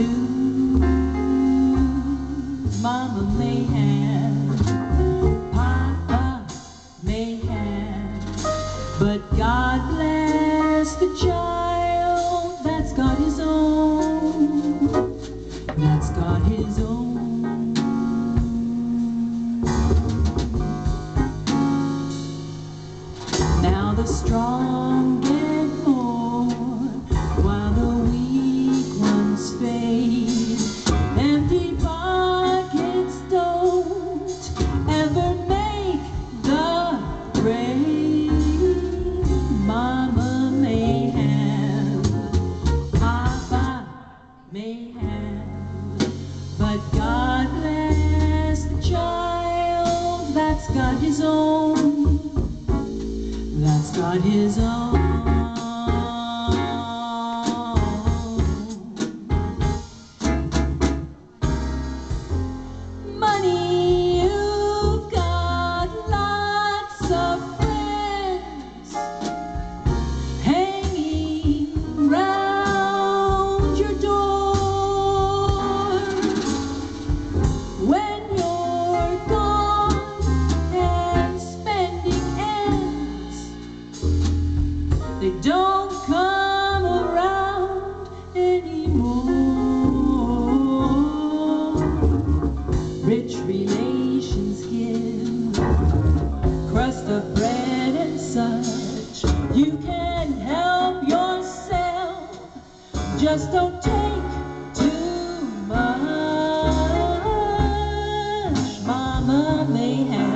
Mama may have, Papa may have, but God bless the child that's got his own, that's got his own. Now the strong get more while the weak ones fade. Empty pockets don't ever make the grade. Mama may have, Papa may have, but God bless the child that's got his own, that's got his own. Money, you've got lots of friends hanging round your door. When you're gone and spending ends, they don't come around anymore. Rich relations give crust of bread and such. You can help yourself, just don't take too much. Mama may have,